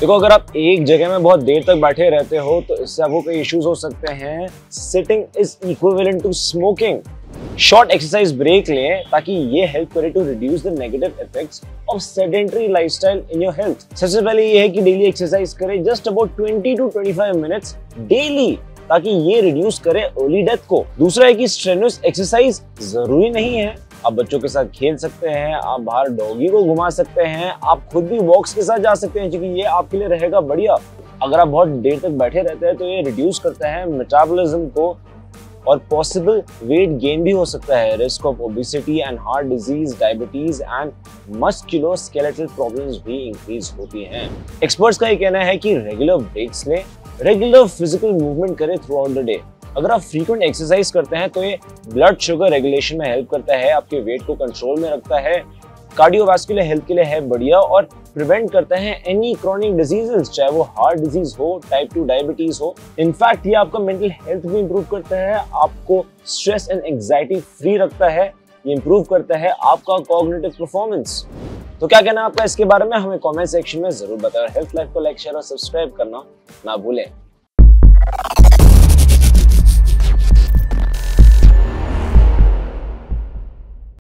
देखो, अगर आप एक जगह में बहुत देर तक बैठे रहते हो तो इससे आपको कई इश्यूज हो सकते हैं। Sitting is equivalent to smoking. Short exercise break लें ताकि ये हेल्प करे to reduce the negative effects of sedentary lifestyle in your health. सबसे पहले ये है कि डेली एक्सरसाइज करें, just about 20 to 25 minutes daily, ताकि ये रिड्यूस करे अर्ली डेथ को। दूसरा है कि स्ट्रेनुअस एक्सरसाइज जरूरी नहीं है। आप बच्चों के साथ खेल सकते हैं, आप बाहर डॉगी को घुमा सकते हैं, आप खुद भी वॉक्स के साथ जा सकते हैं, क्योंकि ये आपके लिए रहेगा बढ़िया। अगर आप बहुत देर तक बैठे रहते हैं तो ये रिड्यूस करता है मेटाबॉलिज्म को और पॉसिबल वेट गेन भी हो सकता है। Risk of obesity and heart disease, diabetes and musculoskeletal problems भी इंक्रीज होती हैं। एक्सपर्ट्स का ये कहना है कि रेगुलर ब्रेक्स लें, रेगुलर फिजिकल मूवमेंट करें थ्रू आउट द डे। अगर आप फ्रीक्वेंट एक्सरसाइज करते हैं तो ये ब्लड शुगर रेगुलेशन में हेल्प करता है, आपके वेट को कंट्रोल में रखता है, कार्डियोवास्कुलर हेल्थ के लिए है बढ़िया और प्रिवेंट करता है एनी क्रॉनिक डिजीजेस, चाहे वो हार्ट डिजीज हो, टाइप 2 डायबिटीज हो। इनफैक्ट ये आपका मेंटल हेल्थ भी इंप्रूव करता है, आपको स्ट्रेस एंड एंजाइटी फ्री रखता है, ये इंप्रूव करता है आपका कॉग्निटिव परफॉर्मेंस। तो क्या कहना है आपका इसके बारे में, हमें कमेंट सेक्शन में जरूर बताएं। हेल्थ लाइफ को लाइक, शेयर और सब्सक्राइब करना ना भूलें।